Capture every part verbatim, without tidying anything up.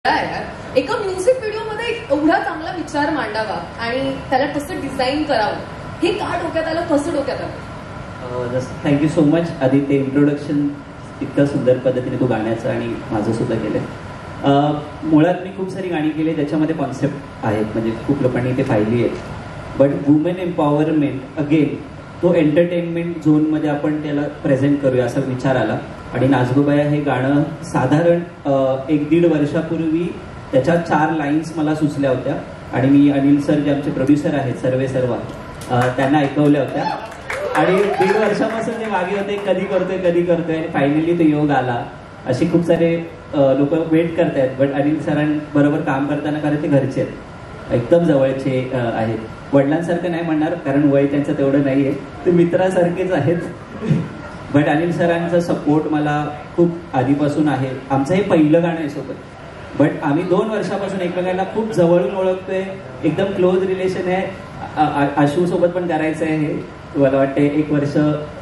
यार एका music video मध्ये एवढा चांगला विचार मांडावा आणि त्याला कसं डिझाईन करावं हे का डोक्यात आलं, कसं डोक्यात आलं? Thank you so much Aditya. Introduction इतकं सुंदर पद्धतीने तू गाण्याचं आणि माझं सुद्धा केलंय. मुळात मी खूप सारी गाणी केली त्याच्यामध्ये कॉन्सेप्ट आहेत, म्हणजे खूप लोकांनी ते पाहिली आहेत. बट वुमेन एम्पॉवरमेंट अगेन तो एंटरटेनमेंट झोनमध्ये आपण त्याला प्रेझेंट करूया असा विचार आला. आणि नाचगोबाया हे गाणं साधारण एक दीड वर्षापूर्वी त्याच्या चार लाईन्स मला सुचल्या होत्या आणि मी अनिल सर जे आमचे प्रोड्युसर आहेत सर्वे सर्व त्यांना ऐकवल्या होत्या. आणि दीड वर्षापासून ते मागे होते कधी करतोय कधी करतोय आणि फायनली तो योग आला. असे खूप सारे लोक वेट करतायत. बट अनिल सरांबरोबर काम करताना कारण ते घरचे आहेत, एकदम जवळचे आहेत. वडिलांसारखं नाही म्हणणार कारण वय त्यांचं तेवढं नाही आहे, ते मित्रासारखेच आहेत. बट अनिल सरांचा सपोर्ट मला खूप आधीपासून आहे. आमचं हे पहिलं गाणं आहे सोबत, बट आम्ही दोन वर्षापासून एकमेकांना खूप जवळून ओळखतोय, एकदम क्लोज रिलेशन आहे. आशू सोबत पण करायचं आहे हे, मला वाटते एक वर्ष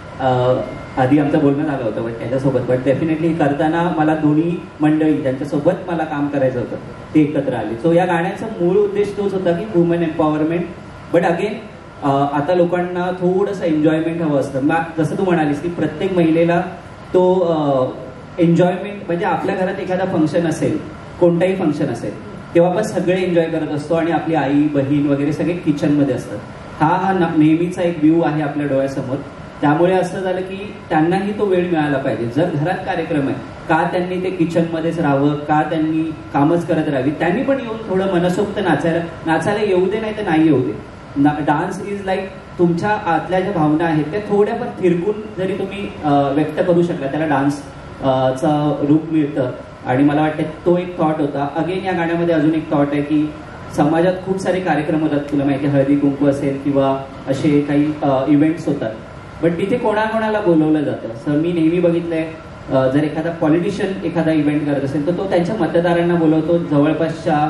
आधी आमचं बोलणं झालं होतं बट त्याच्यासोबत. बट डेफिनेटली करताना मला दोन्ही मंडळी ज्यांच्यासोबत मला काम करायचं होतं ते एकत्र आले. सो या गाण्याचा मूळ उद्देश तोच होता की वुमेन एम्पॉवरमेंट. बट अगेन आता लोकांना थोडंसं एन्जॉयमेंट हवं असतं. जसं तू म्हणालीस की प्रत्येक महिलेला तो एन्जॉयमेंट, म्हणजे आपल्या घरात एखादा फंक्शन असेल, कोणताही फंक्शन असेल, तेव्हा आपण सगळे एन्जॉय करत असतो आणि आपली आई बहीण वगैरे सगळे किचनमध्ये असतात. हा हा नेहमीचा एक व्ह्यू आहे आपल्या डोळ्यासमोर. त्यामुळे असं झालं की त्यांनाही तो वेळ मिळाला पाहिजे. जर घरात कार्यक्रम आहे का त्यांनी ते किचनमध्येच राहावं, का त्यांनी कामच करत राहावी, त्यांनी पण येऊन थोडं मनसोक्त नाचायला नाचायला येऊ दे, नाही तर नाही येऊ दे. डान्स इज लाईक तुमच्या आतल्या ज्या भावना आहेत त्या थोड्याफार थिरकून जरी तुम्ही व्यक्त करू शकला त्याला डान्स चा रूप मिळतं. आणि मला वाटतं तो एक थॉट होता. अगेन या गाण्यामध्ये अजून एक थॉट आहे की समाजात खूप सारे कार्यक्रम होतात, तुला माहिती आहे, हळदी कुंकू असेल किंवा असे काही इव्हेंट्स होतात, बट तिथे कोणाकोणाला बोलवलं जातं. सर मी नेहमी बघितलंय जर एखादा पॉलिटिशियन एखादा इव्हेंट करत असेल तर तो त्यांच्या मतदारांना बोलवतो, जवळपासच्या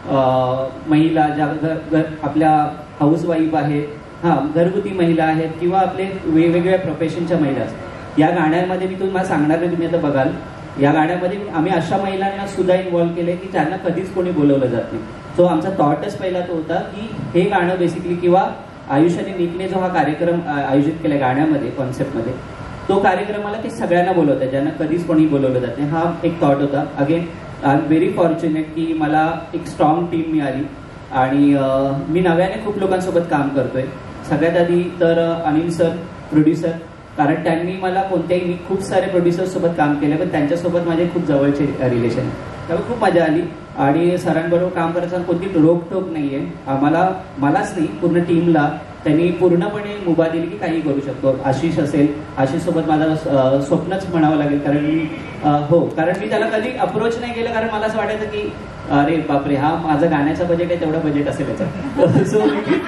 महिला ज्या आपल्या हाऊसवाईफ आहेत, हा घरगुती महिला आहेत किंवा आपले वेगवेगळ्या प्रोफेशनच्या महिला असतात. या गाण्यामध्ये मी तुम्हाला सांगणार नाही, तुम्ही आता बघाल, या गाण्यामध्ये आम्ही अशा महिलांना सुद्धा इन्व्हॉल्व्ह केले की ज्यांना कधीच कोणी बोलवलं जात नाही. सो आमचा थॉटच पहिला तो होता की हे गाणं बेसिकली किंवा आयुष्याने नीटने जो हा कार्यक्रम आयोजित केला गाण्यामध्ये कॉन्सेप्टमध्ये, तो कार्यक्रमाला ते सगळ्यांना बोलवतात ज्यांना कधीच कोणी बोलवलं जात नाही. हा एक थॉट होता. Again I am very fortunate की मला एक स्ट्रॉंग टीम मिळाली आणि मी नव्याने खूप लोकांसोबत काम करतोय. सगळ्यात आधी तर अनिल सर प्रोड्युसर, कारण त्यांनी मला कोणत्याही, मी खूप सारे प्रोड्युसर्स सोबत काम केले पण त्यांच्यासोबत माझे खूप जवळचे रिलेशन आहे, त्यामुळे खूप मजा आली. आणि सरांबरोबर काम करताना कोणती रोकटोक नाहीये आम्हाला, मलाच नाही पूर्ण टीमला. त्यांनी पूर्णपणे मुभा दिली की काही करू शकतो. आशिष असेल, आशिष सोबत माझं स्वप्नच म्हणावं लागेल कारण मी हो कारण मी त्याला कधी अप्रोच नाही केलं कारण मला असं वाटायचं की अरे बापरे हा माझं गाण्याचं बजेट आहे तेवढं बजेट असेल याचं. सो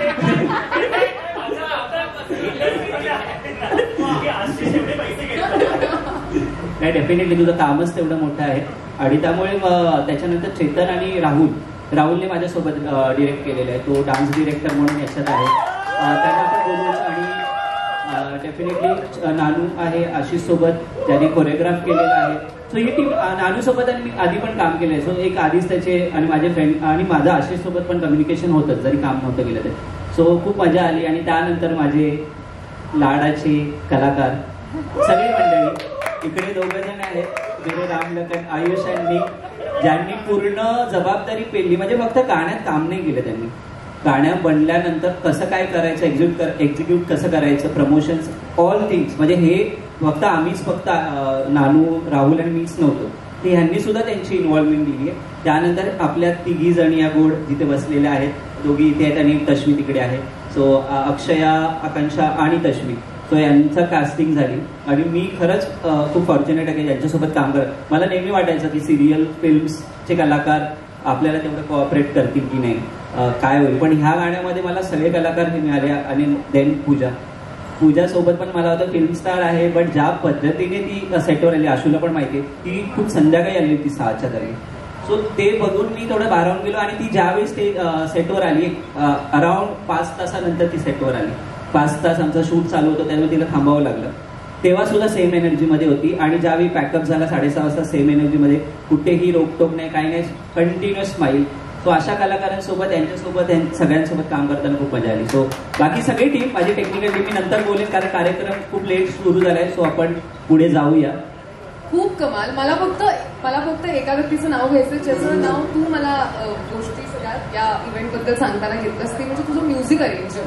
नाही डेफिनेटली तुझं कामच तेवढं मोठं आहे. आणि त्यामुळे त्याच्यानंतर चेतन आणि राहुल राहुलने माझ्यासोबत डिरेक्ट केलेलं आहे. तो डान्स डिरेक्टर म्हणून याच्यात आहे, त्यांना आपण बोलवलं. आणि डेफिनेटली नानू आहे आशिष सोबत ज्यांनी कोरिओग्राफ केलेलं आहे. सो ही टीम नानू सोबत आणि मी आधी पण काम केलंय. सो एक आधीच त्याचे आणि माझे फ्रेंड आणि माझं आशिष सोबत पण कम्युनिकेशन होतं जरी काम नव्हतं केलं ते. सो खूप मजा आली. आणि त्यानंतर माझे लाडाचे कलाकार सगळी मंडळी, इकडे दोघं जण आहेत, तिकडे रामलखन, आयुष आणि ज्यांनी पूर्ण जबाबदारी पेलली. म्हणजे फक्त गाण्यात काम नाही केलं त्यांनी, गाण्या बनल्यानंतर कसं काय करायचं, एक्झिक्यूट कर एक्झिक्यूट कसं करायचं, प्रमोशन्स, ऑल थिंग्स. म्हणजे हे फक्त आम्हीच फक्त नानू राहुल आणि मीच नव्हतो, ते ह्यांनी सुद्धा त्यांची इन्व्हॉल्वमेंट दिली आहे. त्यानंतर आपल्या तिघी जणी या गोड जिथे बसलेल्या आहेत, दोघी इथे आहेत आणि तश्मी तिकडे आहे. सो अक्षया, आकांक्षा आणि तश्मी, सो यांचं कास्टिंग झाली. आणि मी खरंच खूप फॉर्च्युनेट आहे की ज्यांच्यासोबत काम करत. मला नेहमी वाटायचं की सिरियल फिल्म्सचे कलाकार आपल्याला तेवढं कोऑपरेट करतील की नाही, काय होईल. पण ह्या गाण्यामध्ये मला सगळे कलाकार हे मिळाले. आणि देन पूजा पूजा सोबत पण मला होतं फिल्म स्टार आहे, बट ज्या पद्धतीने ती सेटवर आली, आशूला पण माहिती आहे, ती खूप संध्याकाळी आली होती सहाच्या दरम्यान. सो ते बघून मी थोडं भारावून गेलो. आणि ती ज्यावेळेस ते सेटवर आली अराउंड पाच तासानंतर ती सेटवर आली. पाच तास आमचं शूट चालू होतं त्यामुळे तिला थांबावं लागलं. तेव्हा सुद्धा सेम एनर्जीमध्ये होती आणि ज्यावेळी पॅकअप झाला साडेसहा वाजता सेम एनर्जीमध्ये, कुठेही रोकटोक नाही, काही नाही, कंटिन्युअस स्माईल. सो अशा कलाकारांसोबत यांच्यासोबत सगळ्यांसोबत काम करताना खूप मजा आली. सो बाकी सगळी टीम, माझी टेक्निकल टीम मी नंतर बोलेन कारण कार्यक्रम खूप लेट सुरू झालाय. सो आपण पुढे जाऊया. खूप कमाल. मला फक्त मला फक्त एका व्यक्तीचं नाव घ्यायचं ज्याचं नाव तू मला अ, गोष्टी सगळ्यात या इव्हेंट बद्दल सांगताना घेतलंस ते म्हणजे तुझं म्युझिक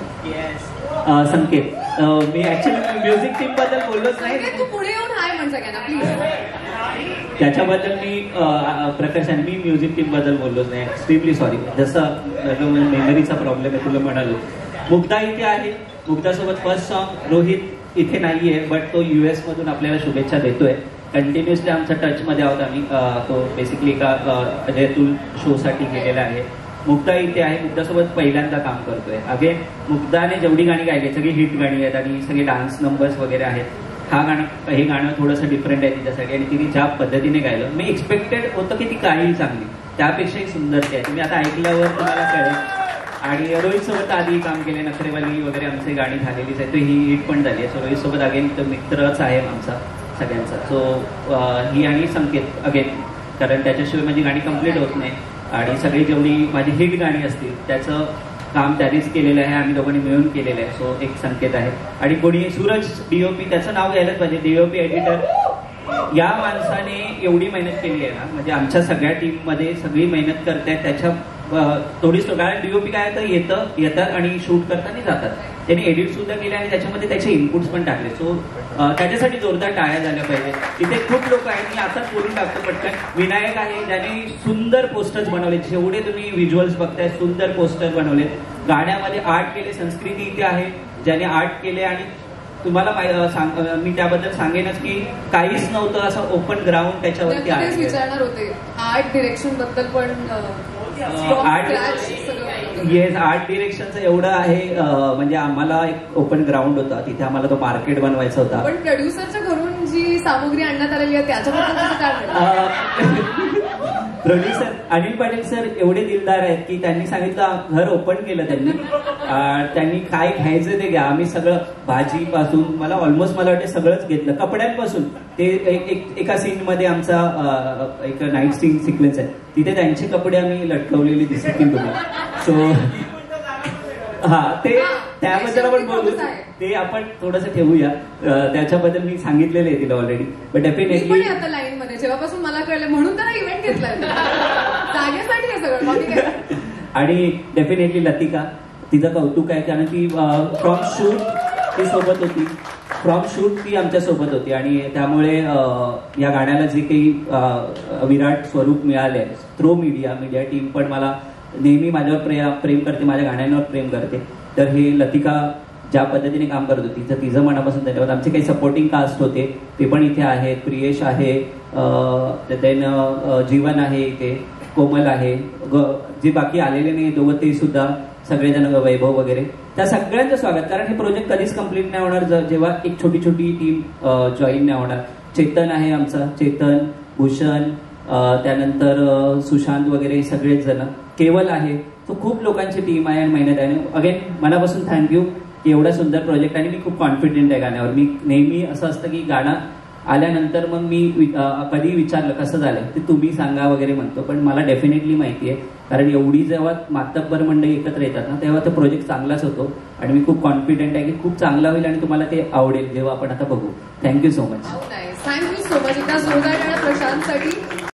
अरेंजर संकेत. अं, मी ऍक्च्युली म्युझिक टीम बद्दल बोललोच नाही. तू पुढे येऊन हाय म्हण सगळ्यांना प्लीज. त्याच्याबद्दल मी अं, प्रकर्षाने मी म्युझिक टीम बद्दल बोललोच नाही. Extremely sorry. जसं मेमरीचा प्रॉब्लेम आहे तुला म्हणालो. मुग्धा इथे आहे. मुग्धासोबत फर्स्ट सॉन्ग. रोहित इथे नाहीये बट तो युएस मधून आपल्याला शुभेच्छा देतोय. कंटिन्युअसली आमच्या टचमध्ये आहोत आम्ही. तो बेसिकली एका जयतुल शोसाठी गेलेला आहे. मुग्धा इथे आहे. मुग्धासोबत पहिल्यांदा काम करतोय. अगेन मुग्धाने जेवढी गाणी गायली सगळी हिट गाणी आहेत आणि सगळे डान्स नंबर्स वगैरे आहेत. हा गाणं हे गाणं थोडंसं डिफरंट आहे तिच्यासाठी आणि तिने ज्या पद्धतीने गायलं मी एक्सपेक्टेड होतं की ती गाणी चांगली त्यापेक्षाही सुंदर ती आहे. तुम्ही आता ऐकल्यावर तुम्हाला कळेल. आणि रोहित सोबत आधी काम केले, नखरेवाली वगैरे आमची गाणी झालेलीच आहे. तर ही हिट पण झाली आहे. सो रोहित सोबत अगेन तो मित्रच आहे आमचा सगळ्यांचा. सो ही आणि संकेत अगेन कारण त्याच्याशिवाय माझी गाणी कम्प्लीट होत नाही आणि सगळी जेवढी माझी हिट गाणी असतील त्याचं काम त्यानेच केलेलं आहे. आम्ही दोघांनी मिळून केलेलं आहे. सो एक संकेत आहे. आणि कोणी सूरज डीओपी त्याचं नाव घ्यायलाच पाहिजे. DOP editor. या माणसाने एवढी मेहनत केली आहे ना म्हणजे आमच्या सगळ्या टीममध्ये सगळी मेहनत करतायत. त्याच्या थोडी कारण डीओपी काय तर येतं येतात आणि शूट करताना जातात. त्यांनी एडिट सुद्धा केले आणि त्याच्यामध्ये त्याचे इनपुट्स पण टाकले. सो त्याच्यासाठी जोरदार टाळ्या झाल्या पाहिजे. तिथे खूप लोक आहेत. मी आताच बोलून टाकतो पटकन. विनायक आहे ज्याने सुंदर पोस्टर्स बनवले. जेवढे तुम्ही व्हिज्युअल्स बघताय सुंदर पोस्टर बनवले. गाण्यामध्ये आर्ट केले. संस्कृती इथे आहे ज्याने आर्ट केले आणि तुम्हाला सांग मी त्याबद्दल सांगेनच की काहीच नव्हतं असं ओपन ग्राउंड त्याच्यावरती आहे. विचारणार होते आर्ट डिरेक्शन बद्दल पण. आर्ट येस आर्ट डिरेक्शनचं एवढं आहे म्हणजे आम्हाला एक ओपन ग्राउंड होता तिथे आम्हाला तो मार्केट बनवायचा होता. पण प्रोड्युसरच्या घरून जी सामुग्री आणण्यात आलेली आहे त्याच्याबद्दल काय प्रोड्युसर अनिल पाटील सर एवढे दिलदार आहेत की त्यांनी सांगितलं घर ओपन केलं त्यांनी. त्यांनी काय घ्यायचं ते घ्या. आम्ही सगळं भाजीपासून मला ऑलमोस्ट मला वाटतं सगळंच घेतलं. कपड्यांपासून ते एक एका सीन मध्ये आमचा एक नाईट सीन सिक्वेन्स आहे तिथे त्यांचे कपडे आम्ही लटकवलेले दिसतील तुम्हाला. सो हा ते त्याबद्दल आपण बोलू. ते आपण थोडंसं ठेवूया. त्याच्याबद्दल मी सांगितलेलं आहे तिला ऑलरेडी. बट डेफिनेटली आता लाईन मध्ये जेव्हापासून मला कळलं म्हणून त्याला इव्हेंट घेतलाय जागेसाठी आहे सगळं. आणि डेफिनेटली लतिका तिचं कौतुक आहे कारण ती फ्रॉम शूट ती सोबत होती. फ्रॉम शूट ती आमच्या सोबत होती आणि त्यामुळे या गाण्याला जे काही विराट स्वरूप मिळाले थ्रो मीडिया मीडिया टीम पण मला नेहमी माझ्यावर प्रेम प्रेम करते. माझ्या गाण्यांवर प्रेम करते. तर हे लतिका ज्या पद्धतीने काम करत होती तर तिचं मनापासून धन्यवाद. आमचे काही सपोर्टिंग कास्ट होते ते पण इथे आहेत. प्रियेश आहे, देन जीवन आहे इथे, कोमल आहे, जे बाकी आलेले नाही दोघं ते सुद्धा सगळेजण वैभव वगैरे त्या सगळ्यांचं स्वागत. कारण हे प्रोजेक्ट कधीच कम्प्लीट नाही होणार जेव्हा एक छोटी छोटी टीम जॉईन नाही होणार. चेतन आहे आमचा, चेतन, भूषण, त्यानंतर सुशांत वगैरे सगळेच जण, केवल आहे. तो खूप लोकांची टीम आहे आणि मेहनत आहे. अगेन मनापासून थँक्यू की एवढा सुंदर प्रोजेक्ट. आणि मी खूप कॉन्फिडेंट आहे गाण्यावर. मी नेहमी असं असतं की गाणं आल्यानंतर मग मी कधी विचारलं कसं झालं ते तुम्ही सांगा वगैरे म्हणतो. पण मला डेफिनेटली माहिती आहे कारण एवढी जेव्हा मातब्बर मंडळी एकत्र येतात ना तेव्हा तो प्रोजेक्ट चांगलाच होतो. आणि मी खूप कॉन्फिडेंट आहे की खूप चांगला होईल आणि तुम्हाला ते आवडेल जेव्हा आपण आता बघू. Thank you so much. Thank you so much. एकदा जोरदार प्रशांतसाठी.